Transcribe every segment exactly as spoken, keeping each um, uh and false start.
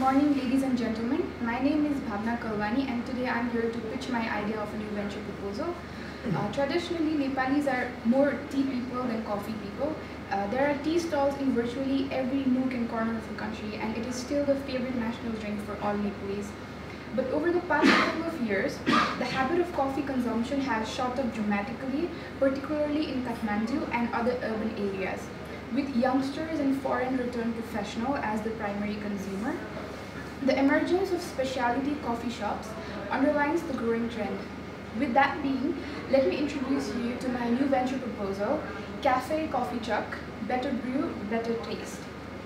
morning, ladies and gentlemen. My name is Bhavna Kalwani, and today I'm here to pitch my idea of a new venture proposal. Uh, traditionally, Nepalis are more tea people than coffee people. Uh, there are tea stalls in virtually every nook and corner of the country, and it is still the favorite national drink for all Nepalis. But over the past couple of years, the habit of coffee consumption has shot up dramatically, particularly in Kathmandu and other urban areas, with youngsters and foreign returned professionals as the primary consumer. The emergence of specialty coffee shops underlines the growing trend. With that being, let me introduce you to my new venture proposal, Cafe Coffee Truck, better brew, better taste.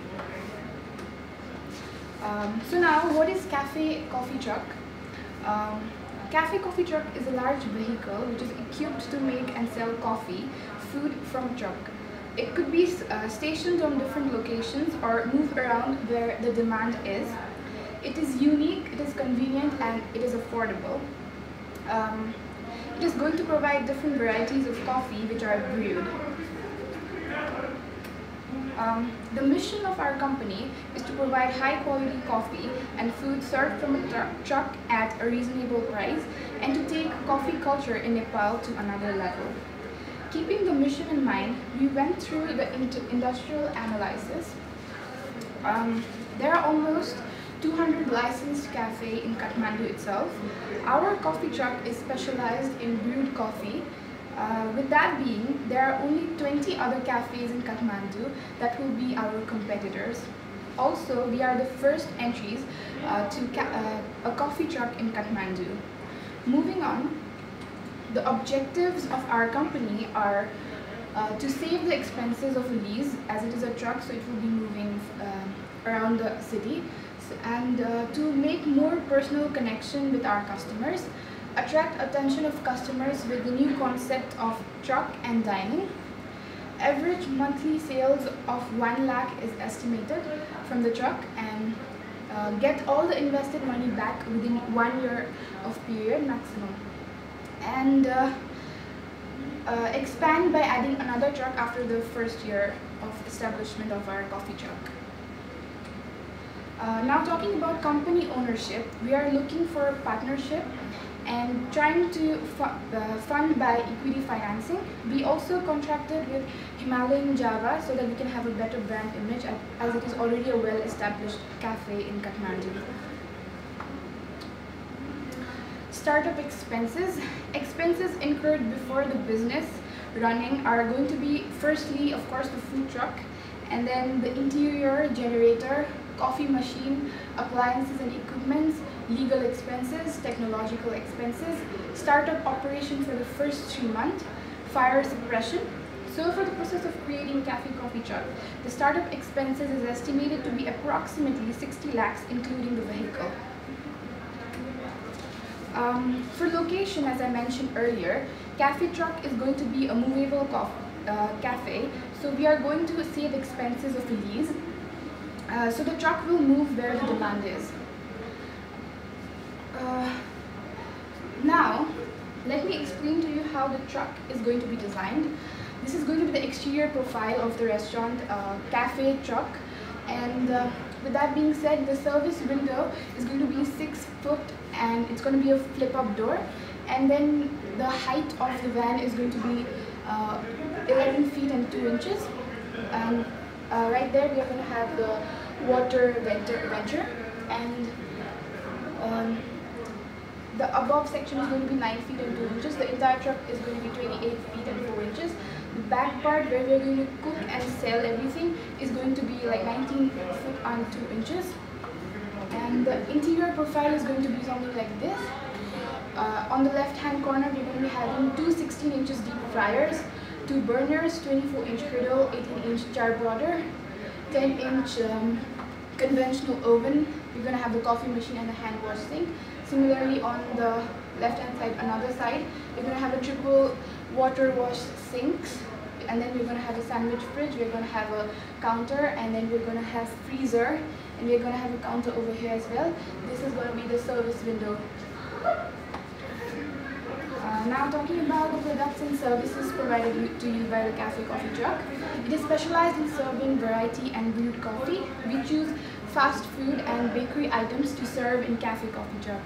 Um, so now, what is Cafe Coffee Truck? Um, Cafe Coffee Truck is a large vehicle which is equipped to make and sell coffee, food from truck. It could be uh, stationed on different locations or move around where the demand is. It is unique, it is convenient, and it is affordable. Um, it is going to provide different varieties of coffee which are brewed. Um, the mission of our company is to provide high quality coffee and food served from a tr truck at a reasonable price, and to take coffee culture in Nepal to another level. Keeping the mission in mind, we went through the industrial analysis. Um, there are almost two hundred licensed cafes in Kathmandu itself. Our coffee truck is specialized in brewed coffee. Uh, with that being, there are only twenty other cafes in Kathmandu that will be our competitors. Also, we are the first entries uh, to ca uh, a coffee truck in Kathmandu. Moving on, the objectives of our company are uh, to save the expenses of a lease, as it is a truck, so it will be moving uh, around the city, and uh, to make more personal connection with our customers, attract attention of customers with the new concept of truck and dining. Average monthly sales of one lakh is estimated from the truck, and uh, get all the invested money back within one year of period maximum. And uh, uh, expand by adding another truck after the first year of establishment of our coffee truck. Uh, now talking about company ownership, we are looking for a partnership and trying to fu uh, fund by equity financing. We also contracted with Himalayan Java so that we can have a better brand image, as it is already a well-established cafe in Kathmandu. Startup expenses. Expenses incurred before the business running are going to be, firstly, of course, the food truck, and then the interior, generator, coffee machine, appliances and equipments, legal expenses, technological expenses, startup operation for the first three months, fire suppression. So for the process of creating Cafe Coffee Truck, the startup expenses is estimated to be approximately sixty lakhs, including the vehicle. Um, for location, as I mentioned earlier, Cafe Truck is going to be a movable uh, cafe, so we are going to save expenses of a lease. Uh, so the truck will move where the demand is. Uh, now, let me explain to you how the truck is going to be designed. This is going to be the exterior profile of the restaurant uh, cafe truck, and uh, with that being said, the service window is going to be six foot, and it's going to be a flip-up door, and then the height of the van is going to be uh, eleven feet and two inches, and uh, right there we are going to have the water venter, and um, the above section is going to be nine feet and two inches. The entire truck is going to be twenty-eight feet and four inches. The back part, where we are going to cook and sell everything, is going to be like nineteen foot and two inches. And the interior profile is going to be something like this. Uh, on the left hand corner, we're going to be having two sixteen inches deep fryers, two burners, twenty-four inch griddle, eighteen inch char broiler, ten inch um, conventional oven. We're going to have the coffee machine and the hand wash sink. Similarly, on the left hand side, another side, we're going to have a triple water wash sinks, and then we're going to have a sandwich fridge, we're going to have a counter, and then we're going to have freezer, and we're going to have a counter over here as well. This is going to be the service window. Uh, now talking about the products and services provided to you by the Cafe Coffee Truck. It is specialized in serving variety and brewed coffee. We choose fast food and bakery items to serve in cafe coffee truck.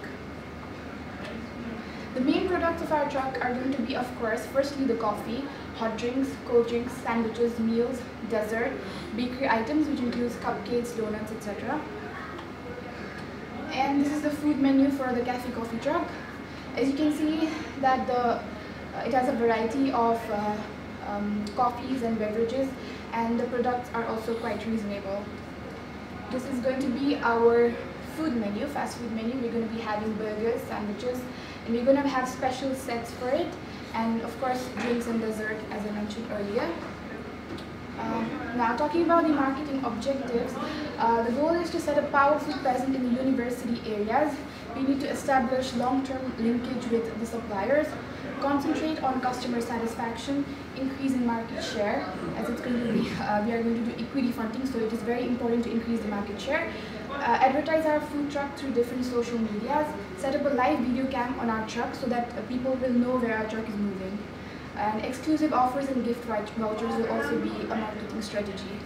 The main products of our truck are going to be, of course, firstly the coffee, hot drinks, cold drinks, sandwiches, meals, dessert, bakery items which includes cupcakes, donuts, et cetera. And this is the food menu for the cafe coffee truck. As you can see that the uh, it has a variety of uh, um, coffees and beverages, and the products are also quite reasonable. This is going to be our food menu, fast food menu. We're going to be having burgers, sandwiches, and we're going to have special sets for it, and of course drinks and dessert as I mentioned earlier. Um, now talking about the marketing objectives, uh, the goal is to set a powerful presence in the university areas. We need to establish long-term linkage with the suppliers, concentrate on customer satisfaction, increase in market share, as it's going to be, uh, we are going to do equity funding, so it is very important to increase the market share. Uh, advertise our food truck through different social medias, set up a live video cam on our truck so that uh, people will know where our truck is moving. And exclusive offers and gift vouchers will also be a marketing strategy.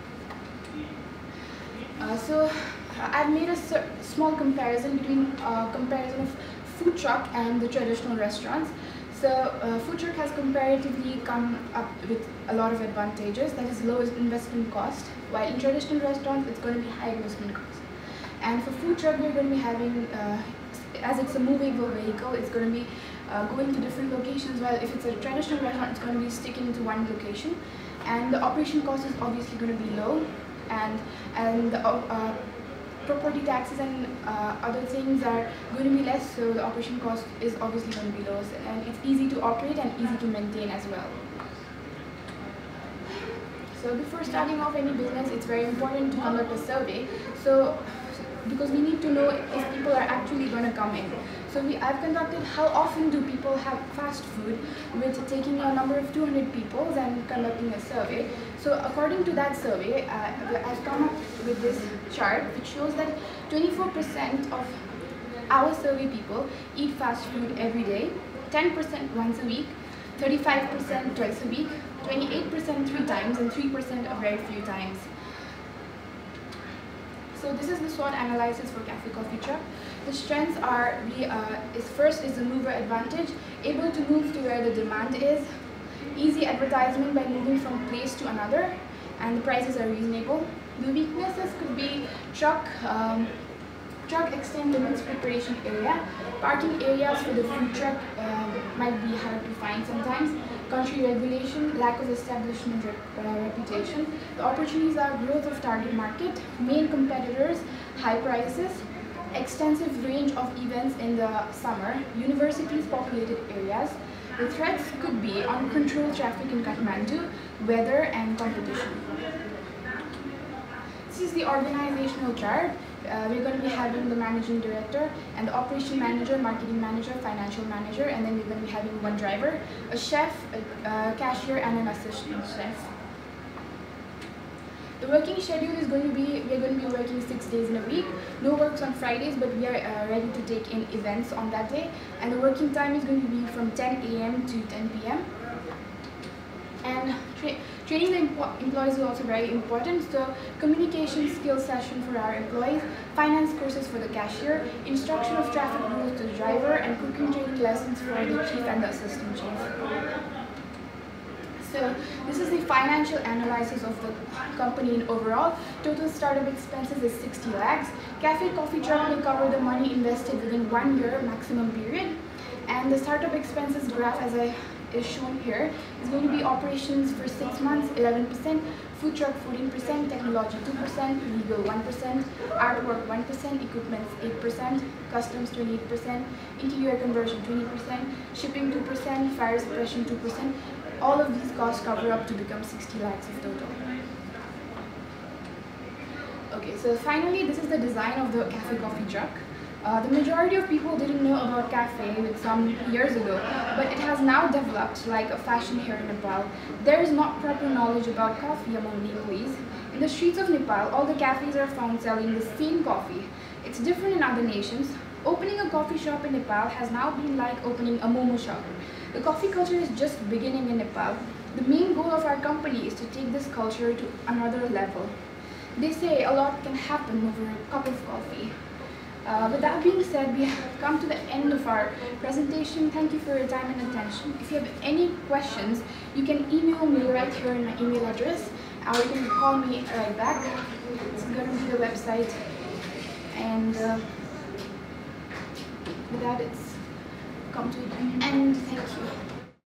Uh, so I've made a small comparison between uh, comparison of food truck and the traditional restaurants. So uh, food truck has comparatively come up with a lot of advantages. That is low investment cost, while in traditional restaurants it's going to be high investment cost. And for food truck we're going to be having, uh, as it's a movable vehicle, it's going to be uh, going to different locations, while if it's a traditional restaurant it's going to be sticking to one location. And the operation cost is obviously going to be low, and, and the uh, property taxes and uh, other things are going to be less, so the operation cost is obviously going to be low, and it's easy to operate and easy to maintain as well. So before starting off any business, it's very important to conduct a survey, so because we need to know if people are actually going to come in. So we, I've conducted how often do people have fast food, with taking a number of two hundred people and conducting a survey. So according to that survey, uh, I've come up with this chart which shows that twenty-four percent of our survey people eat fast food every day, ten percent once a week, thirty-five percent twice a week, twenty-eight percent three times, and three percent a very few times. So this is the SWOT analysis for Cafe Coffee Truck. The strengths are, really, uh, is first is the mover advantage, able to move to where the demand is, easy advertisement by moving from place to another, and the prices are reasonable. The weaknesses could be truck, um, truck extend limits preparation area, parking areas for the food truck uh, might be hard to find sometimes, country regulation, lack of establishment rep uh, reputation. The opportunities are growth of target market, main competitors, high prices, extensive range of events in the summer, universities populated areas. The threats could be uncontrolled traffic in Kathmandu, weather and competition. This is the organizational chart. Uh, we're going to be having the managing director and the operation manager, marketing manager, financial manager, and then we're going to be having one driver, a chef, a, a cashier, and an assistant chef. The working schedule is going to be, we're going to be working six days in a week. No works on Fridays, but we are uh, ready to take in events on that day. And the working time is going to be from ten A M to ten P M And tra training the employees is also very important. So communication skills session for our employees, finance courses for the cashier, instruction of traffic rules to the driver, and cooking training lessons for the chief and the assistant chief. So this is the financial analysis of the company in overall. Total startup expenses is sixty lakhs. Cafe Coffee Truck will cover the money invested within one year maximum period. And the startup expenses graph, as I is shown here, is going to be operations for six months, eleven percent, food truck fourteen percent, technology two percent, legal one percent, artwork one percent, equipment eight percent, customs twenty-eight percent, interior conversion twenty percent, shipping two percent, fire suppression two percent. All of these costs cover up to become sixty lakhs of total. Okay, so finally this is the design of the Cafe Coffee Truck. Uh, the majority of people didn't know about cafe with some years ago, but it has now developed like a fashion here in Nepal. There is not proper knowledge about coffee among Nepalese. In the streets of Nepal, all the cafes are found selling the same coffee. It's different in other nations. Opening a coffee shop in Nepal has now been like opening a momo shop. The coffee culture is just beginning in Nepal. The main goal of our company is to take this culture to another level. They say a lot can happen over a cup of coffee. Uh, with that being said, we have come to the end of our presentation. Thank you for your time and attention. If you have any questions, you can email me right here in my email address, or you can call me right back. It's going to be the website. And uh, with that, it's come to an end. Thank you.